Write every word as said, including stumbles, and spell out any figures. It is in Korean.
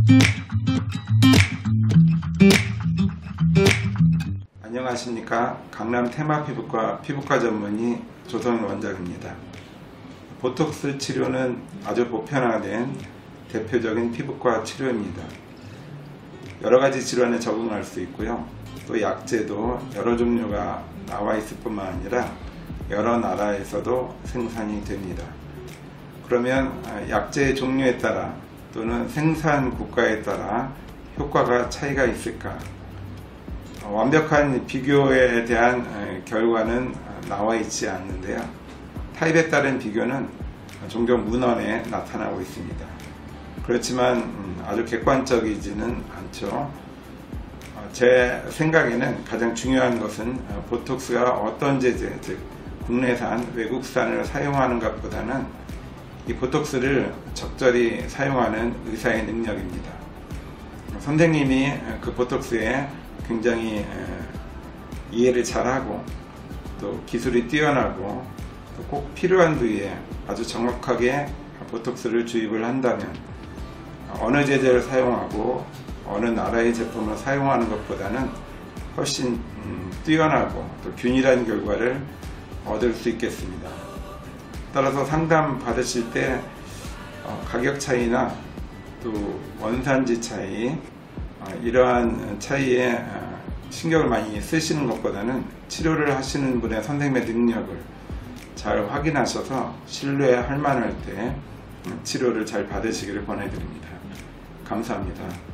안녕하십니까. 강남 테마피부과 피부과 전문의 조성현 원장입니다. 보톡스 치료는 아주 보편화된 대표적인 피부과 치료입니다. 여러가지 질환에 적응할 수 있고요. 또 약제도 여러 종류가 나와 있을 뿐만 아니라 여러 나라에서도 생산이 됩니다. 그러면 약제의 종류에 따라 또는 생산 국가에 따라 효과가 차이가 있을까? 완벽한 비교에 대한 결과는 나와 있지 않는데요. 타입에 따른 비교는 종종 문헌에 나타나고 있습니다. 그렇지만 아주 객관적이지는 않죠. 제 생각에는 가장 중요한 것은 보톡스가 어떤 제재, 즉 국내산, 외국산을 사용하는 것보다는 이 보톡스를 적절히 사용하는 의사의 능력입니다. 선생님이 그 보톡스에 굉장히 이해를 잘하고 또 기술이 뛰어나고 또 꼭 필요한 부위에 아주 정확하게 보톡스를 주입을 한다면 어느 제재를 사용하고 어느 나라의 제품을 사용하는 것보다는 훨씬 뛰어나고 또 균일한 결과를 얻을 수 있겠습니다. 따라서 상담 받으실 때 가격 차이나 또 원산지 차이, 이러한 차이에 신경을 많이 쓰시는 것보다는 치료를 하시는 분의 선생님의 능력을 잘 확인하셔서 신뢰할 만할 때 치료를 잘 받으시기를 권해드립니다. 감사합니다.